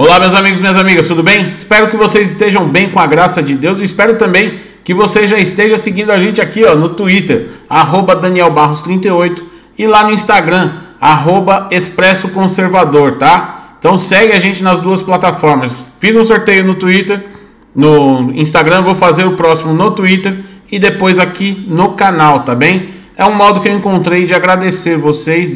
Olá, meus amigos e minhas amigas, tudo bem? Espero que vocês estejam bem com a graça de Deus e espero também que você já esteja seguindo a gente aqui no Twitter, @DanielBarros38 e lá no Instagram, @ExpressoConservador, tá? Então segue a gente nas duas plataformas. Fiz um sorteio no Twitter, no Instagram, vou fazer o próximo no Twitter e depois aqui no canal, tá bem? É um modo que eu encontrei de agradecer vocês,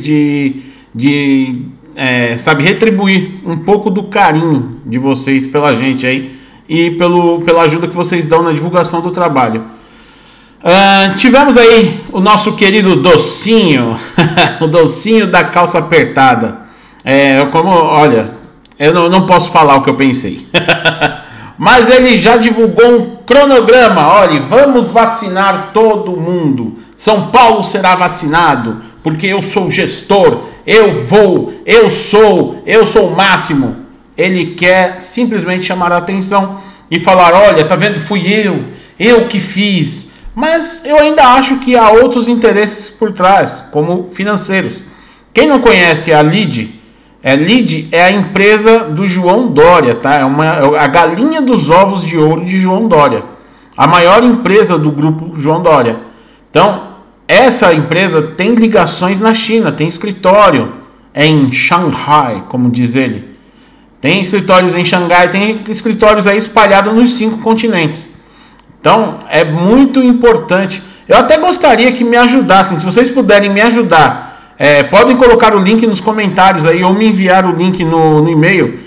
retribuir um pouco do carinho de vocês pela gente aí e pela ajuda que vocês dão na divulgação do trabalho. Tivemos aí o nosso querido Docinho, o Docinho da calça apertada. Eu não posso falar o que eu pensei. Mas ele já divulgou um cronograma. Olha, vamos vacinar todo mundo. São Paulo será vacinado, porque eu sou gestor, eu sou o máximo. Ele quer simplesmente chamar a atenção e falar, olha, tá vendo, fui eu que fiz. Mas eu ainda acho que há outros interesses por trás, como financeiros. Quem não conhece a Lide é a empresa do João Dória, tá? É a galinha dos ovos de ouro de João Dória. A maior empresa do grupo João Dória. Então, essa empresa tem ligações na China, tem escritório em Shanghai, como diz ele. Tem escritórios em Xangai, tem escritórios aí espalhados nos 5 continentes. Então, é muito importante. Eu até gostaria que me ajudassem, se vocês puderem me ajudar. Podem colocar o link nos comentários aí ou me enviar o link no e-mail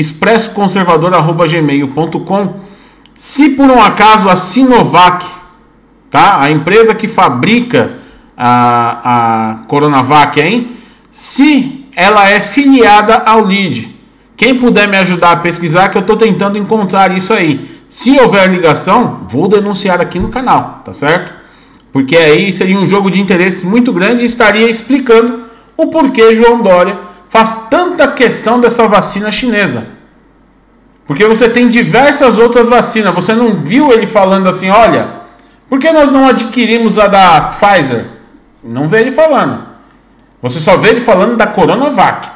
expressoconservador@gmail.com. Se por um acaso a Sinovac, tá? A empresa que fabrica a Coronavac aí, se ela é filiada ao Lide, quem puder me ajudar a pesquisar, que eu estou tentando encontrar isso aí. Se houver ligação, vou denunciar aqui no canal, tá certo? Porque aí seria um jogo de interesses muito grande e estaria explicando o porquê João Dória faz tanta questão dessa vacina chinesa. Porque você tem diversas outras vacinas. Você não viu ele falando assim, olha, por que nós não adquirimos a da Pfizer? Não vê ele falando. Você só vê ele falando da Coronavac.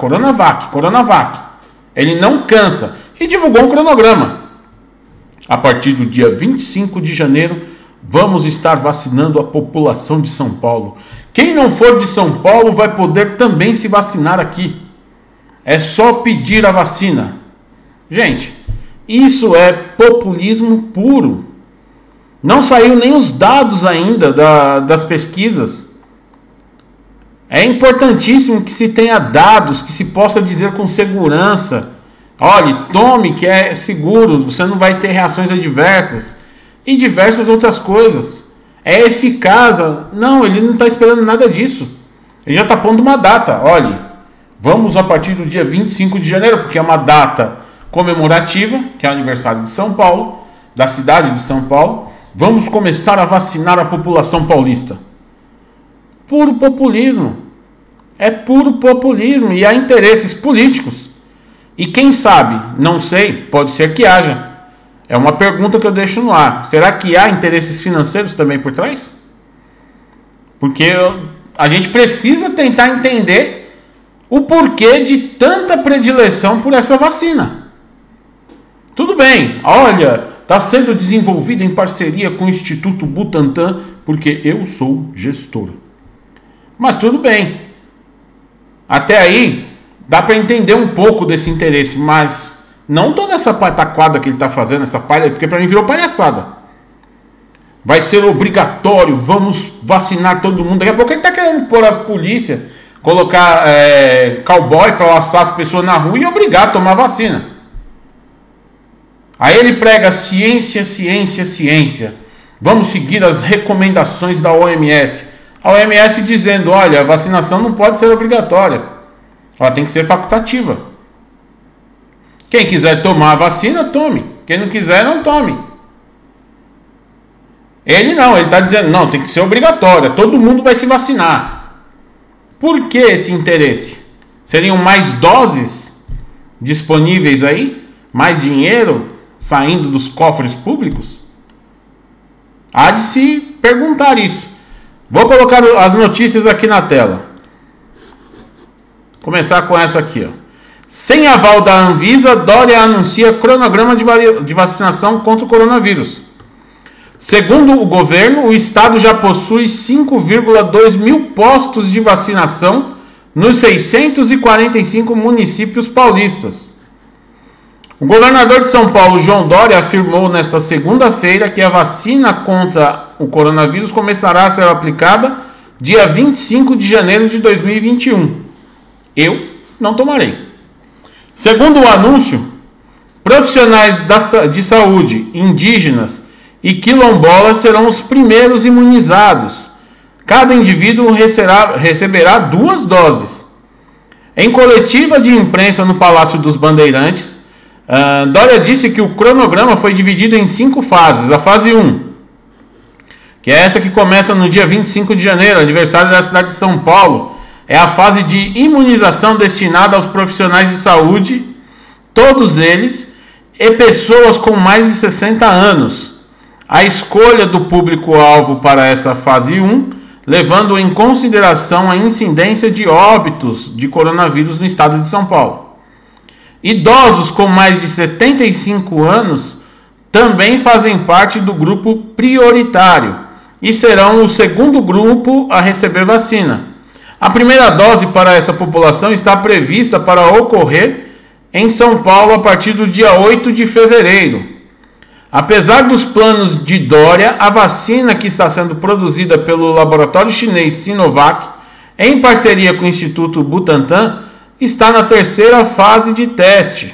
Ele não cansa. E divulgou um cronograma. A partir do dia 25 de janeiro, vamos estar vacinando a população de São Paulo. Quem não for de São Paulo vai poder também se vacinar aqui. É só pedir a vacina. Gente, isso é populismo puro. Não saiu nem os dados ainda das pesquisas. É importantíssimo que se tenha dados, que se possa dizer com segurança. Olhe, tome que é seguro, você não vai ter reações adversas. E diversas outras coisas. É eficaz. Não, ele não está esperando nada disso. Ele já está pondo uma data. Olhe, vamos a partir do dia 25 de janeiro, porque é uma data comemorativa, que é o aniversário de São Paulo, da cidade de São Paulo. Vamos começar a vacinar a população paulista. Puro populismo. É puro populismo e há interesses políticos. E quem sabe, não sei, pode ser que haja. É uma pergunta que eu deixo no ar. Será que há interesses financeiros também por trás? Porque a gente precisa tentar entender o porquê de tanta predileção por essa vacina. Tudo bem, olha, está sendo desenvolvida em parceria com o Instituto Butantan, porque eu sou gestor. Mas tudo bem. Até aí, dá para entender um pouco desse interesse, mas não toda essa pataquada que ele está fazendo, essa palha, porque para mim virou palhaçada. Vai ser obrigatório, vamos vacinar todo mundo. Daqui a pouco ele está querendo pôr a polícia, colocar cowboy para laçar as pessoas na rua e obrigar a tomar vacina. Aí ele prega ciência, ciência, ciência. Vamos seguir as recomendações da OMS. A OMS dizendo, olha, a vacinação não pode ser obrigatória. Ela tem que ser facultativa. Quem quiser tomar a vacina, tome. Quem não quiser, não tome. Ele não, ele está dizendo, não, tem que ser obrigatória. Todo mundo vai se vacinar. Por que esse interesse? Seriam mais doses disponíveis aí? Mais dinheiro saindo dos cofres públicos? Há de se perguntar isso. Vou colocar as notícias aqui na tela. Começar com essa aqui, ó. Sem aval da Anvisa, Dória anuncia cronograma de vacinação contra o coronavírus. Segundo o governo, o estado já possui 5,2 mil postos de vacinação nos 645 municípios paulistas. O governador de São Paulo, João Dória, afirmou nesta segunda-feira que a vacina contra o coronavírus começará a ser aplicada dia 25 de janeiro de 2021. Eu não tomarei. Segundo o anúncio, profissionais de saúde, indígenas e quilombolas serão os primeiros imunizados. Cada indivíduo receberá 2 doses. Em coletiva de imprensa no Palácio dos Bandeirantes, Dória disse que o cronograma foi dividido em 5 fases. A fase 1, que é essa que começa no dia 25 de janeiro, aniversário da cidade de São Paulo, é a fase de imunização destinada aos profissionais de saúde, todos eles, e pessoas com mais de 60 anos. A escolha do público-alvo para essa fase 1, levando em consideração a incidência de óbitos de coronavírus no estado de São Paulo. Idosos com mais de 75 anos também fazem parte do grupo prioritário e serão o segundo grupo a receber vacina. A primeira dose para essa população está prevista para ocorrer em São Paulo a partir do dia 8 de fevereiro. Apesar dos planos de Dória, a vacina que está sendo produzida pelo laboratório chinês Sinovac, em parceria com o Instituto Butantan, está na 3ª fase de teste.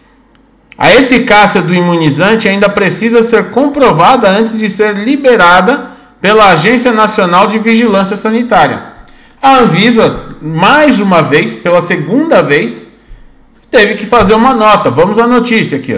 A eficácia do imunizante ainda precisa ser comprovada antes de ser liberada pela Agência Nacional de Vigilância Sanitária. A Anvisa, mais uma vez, pela segunda vez, teve que fazer uma nota. Vamos à notícia aqui.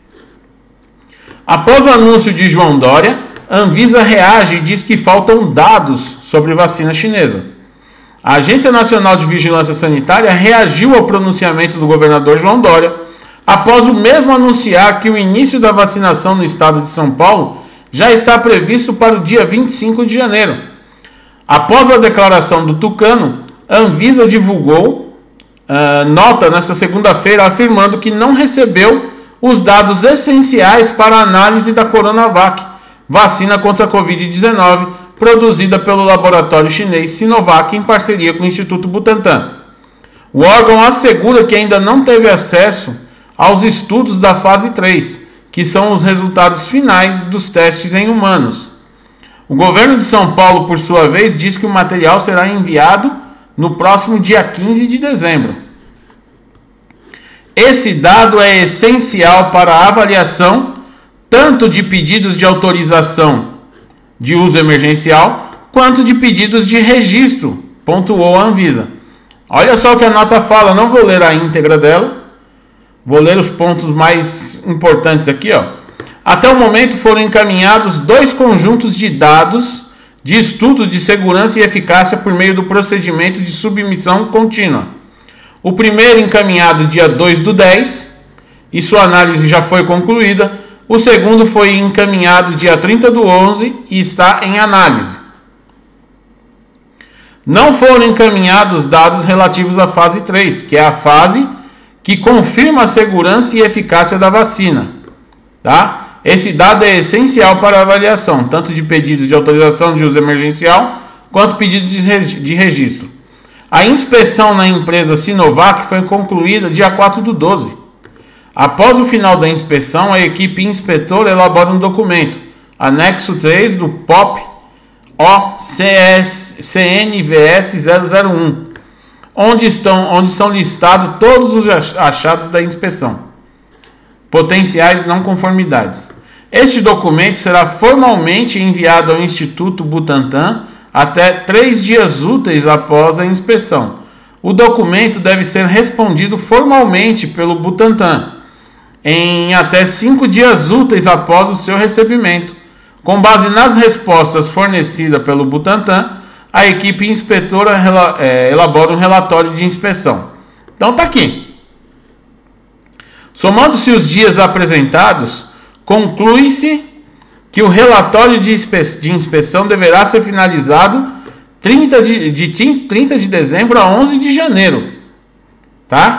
Após o anúncio de João Dória, a Anvisa reage e diz que faltam dados sobre vacina chinesa. A Agência Nacional de Vigilância Sanitária reagiu ao pronunciamento do governador João Dória, após o mesmo anunciar que o início da vacinação no estado de São Paulo já está previsto para o dia 25 de janeiro. Após a declaração do tucano, a Anvisa divulgou nota nesta segunda-feira afirmando que não recebeu os dados essenciais para a análise da Coronavac, vacina contra a Covid-19, produzida pelo laboratório chinês Sinovac em parceria com o Instituto Butantan. O órgão assegura que ainda não teve acesso aos estudos da fase 3, que são os resultados finais dos testes em humanos. O governo de São Paulo, por sua vez, diz que o material será enviado no próximo dia 15 de dezembro. Esse dado é essencial para a avaliação tanto de pedidos de autorização de uso emergencial, quanto de pedidos de registro, pontuou a Anvisa. Olha só o que a nota fala, não vou ler a íntegra dela, vou ler os pontos mais importantes aqui, Até o momento foram encaminhados 2 conjuntos de dados de estudo de segurança e eficácia por meio do procedimento de submissão contínua. O primeiro encaminhado dia 2/10, e sua análise já foi concluída. O segundo foi encaminhado dia 30/11 e está em análise. Não foram encaminhados dados relativos à fase 3, que é a fase que confirma a segurança e eficácia da vacina. Tá? Esse dado é essencial para a avaliação, tanto de pedidos de autorização de uso emergencial, quanto pedidos de registro. A inspeção na empresa Sinovac foi concluída dia 4/12. Após o final da inspeção, a equipe inspetora elabora um documento, anexo 3 do POP OCNVS 001, onde são listados todos os achados da inspeção, potenciais não conformidades. Este documento será formalmente enviado ao Instituto Butantan até 3 dias úteis após a inspeção. O documento deve ser respondido formalmente pelo Butantan em até 5 dias úteis após o seu recebimento. Com base nas respostas fornecidas pelo Butantan, a equipe inspetora elabora um relatório de inspeção. Então está aqui. Somando-se os dias apresentados, conclui-se que o relatório de inspeção deverá ser finalizado 30 de dezembro a 11 de janeiro. Tá?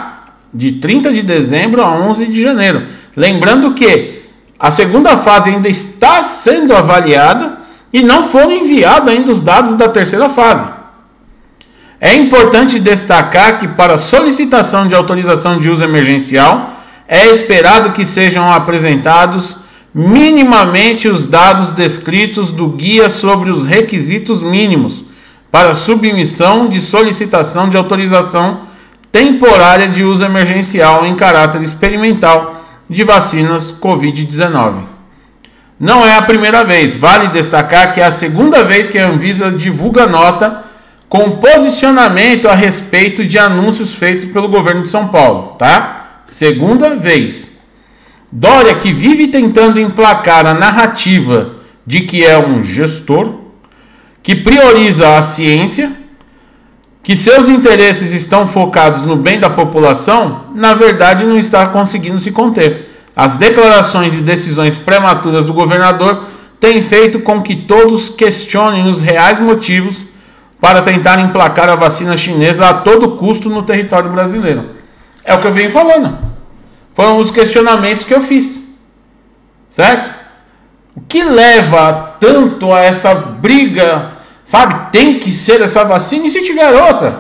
de 30 de dezembro a 11 de janeiro. Lembrando que a segunda fase ainda está sendo avaliada e não foram enviados ainda os dados da terceira fase. É importante destacar que para solicitação de autorização de uso emergencial é esperado que sejam apresentados minimamente os dados descritos do guia sobre os requisitos mínimos para submissão de solicitação de autorização temporária de uso emergencial em caráter experimental de vacinas Covid-19. Não é a primeira vez, vale destacar que é a segunda vez que a Anvisa divulga nota com posicionamento a respeito de anúncios feitos pelo governo de São Paulo, tá? Segunda vez. Dória, que vive tentando emplacar a narrativa de que é um gestor, que prioriza a ciência, que seus interesses estão focados no bem da população, na verdade não está conseguindo se conter. As declarações e decisões prematuras do governador têm feito com que todos questionem os reais motivos para tentar emplacar a vacina chinesa a todo custo no território brasileiro. É o que eu venho falando. Foram os questionamentos que eu fiz. Certo? O que leva tanto a essa briga, sabe? Tem que ser essa vacina, e se tiver outra?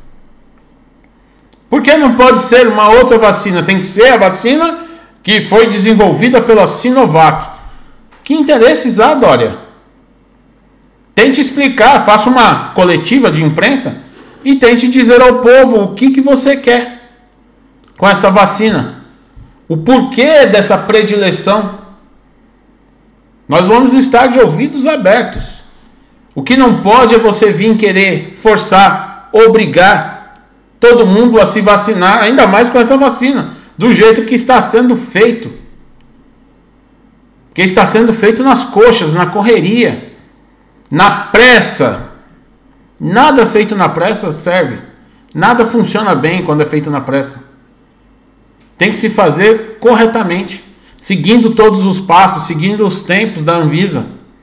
Por que não pode ser uma outra vacina? Tem que ser a vacina que foi desenvolvida pela Sinovac. Que interesses há, Dória? Tente explicar, faça uma coletiva de imprensa e tente dizer ao povo o que você quer com essa vacina. O porquê dessa predileção. Nós vamos estar de ouvidos abertos. O que não pode é você vir querer forçar, obrigar todo mundo a se vacinar, ainda mais com essa vacina, do jeito que está sendo feito. Que está sendo feito nas coxas, na correria. Na pressa. Nada feito na pressa serve. Nada funciona bem quando é feito na pressa. Tem que se fazer corretamente, seguindo todos os passos, seguindo os tempos da Anvisa.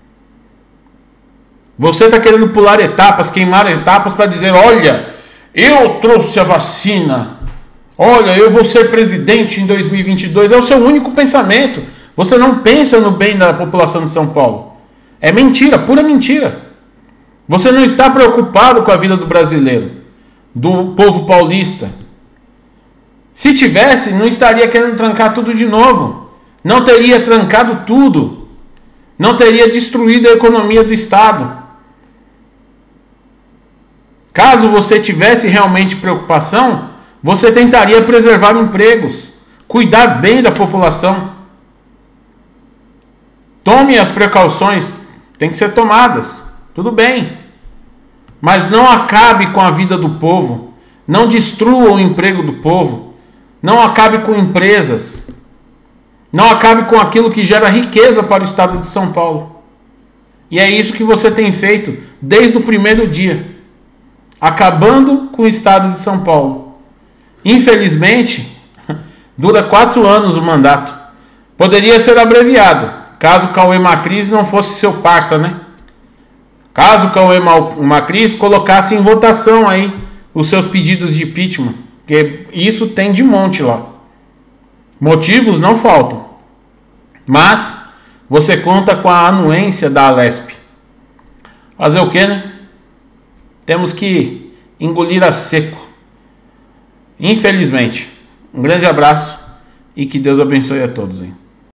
Você está querendo pular etapas, queimar etapas para dizer, olha, eu trouxe a vacina, olha, eu vou ser presidente em 2022. É o seu único pensamento. Você não pensa no bem da população de São Paulo. É mentira, pura mentira. Você não está preocupado com a vida do brasileiro, do povo paulista. Se tivesse, não estaria querendo trancar tudo de novo. Não teria trancado tudo. Não teria destruído a economia do Estado. Caso você tivesse realmente preocupação, você tentaria preservar empregos, cuidar bem da população. Tome as precauções. Tem que ser tomadas, tudo bem, mas não acabe com a vida do povo, não destrua o emprego do povo, não acabe com empresas, não acabe com aquilo que gera riqueza para o estado de São Paulo. E é isso que você tem feito desde o primeiro dia, acabando com o estado de São Paulo. Infelizmente, dura 4 anos o mandato, poderia ser abreviado. Caso Cauê Macris não fosse seu parça, né? Caso Cauê Macris colocasse em votação aí os seus pedidos de impeachment. Porque isso tem de monte lá. Motivos não faltam. Mas você conta com a anuência da Alesp. Fazer o quê, né? Temos que engolir a seco. Infelizmente. Um grande abraço e que Deus abençoe a todos, hein?